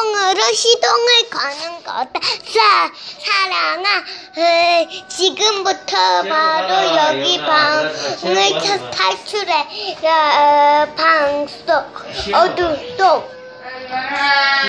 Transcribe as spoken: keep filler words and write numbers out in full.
방송으로 시동을 거는 거 어때? 사, 사랑아, 에이, 지금부터 바로 여기 방을 쳐- 탈출해. 야, 어, 방 속, 어둠 속.